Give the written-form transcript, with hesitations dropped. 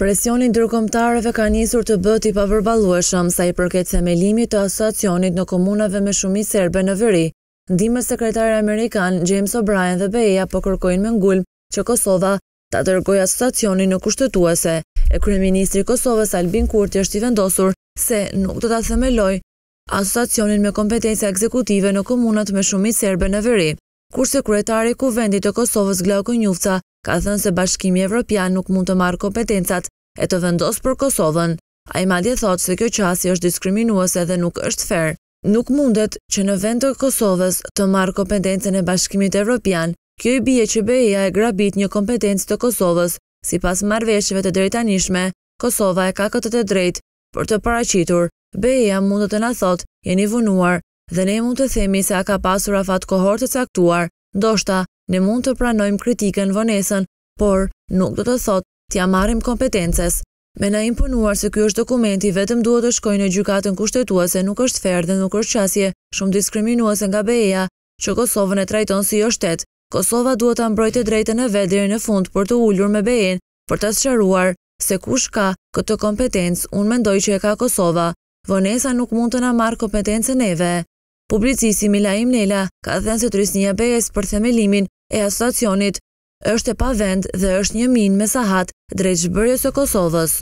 Presioni ndërkombëtarëve ka nisur të bëhet i papërballueshëm sa i përket themelimit të Asociacionit në komunave me shumicë serbe në veri. Ndihmës-sekretari amerikan James O'Brien dhe BE-ja po kërkojnë me ngulm që Kosova ta dërgojë Asociacionin në kushtetuese. E kryeministri i Kosovës Albin Kurti është i vendosur se nuk do ta themelojë Asociacionin me kompetenca ekzekutive në komunat me shumicë serbe në veri. Kurse kryetari i kuvendit të Kosovës Glauk Konjufca ka thënë se Bashkimi Evropian nuk mund të marrë kompetencat e të vendosë për Kosovën. Ai madje thotë se kjo qasje është diskriminuese dhe nuk është fair. Nuk mundet që në vend të Kosovës të marrë kompetencën e Bashkimit Evropian. Kjo i bie që BE-ja e grabit një kompetencë të Kosovës. Sipas marrëveshjeve të drejtanishme, Kosova e ka këtë të drejtë për të paraqitur. BE-ja mund të na thotë, jeni vonuar dhe ne mund të themi se a ka pasur afat kohor të caktuar. Ndoshta ne mund të pranojmë kritikën, vonesën, por nuk do të thotë t'ja marrim kompetencës. Me na imponuar se ky është dokumenti vetëm duhet të shkojë në gjykatën kushtetuese nuk është fair dhe nuk është qasje shumë diskriminuese nga BE-ja që Kosovën e trajton si jo shtet. Kosova duhet ta mbrojtë të drejtën e vet deri në fund për të ulur me BE-n për ta sqaruar se kush ka këtë kompetencë. Unë mendoj që e ka Kosova. Vonesa nuk mund të na marrë kompetencën neve. Publicisti Nela ka thënë se turistnia BE-s për themelimin e Asociacionit është e pavend dhe është një minë me sahat drejt zhbërjes së Kosovës.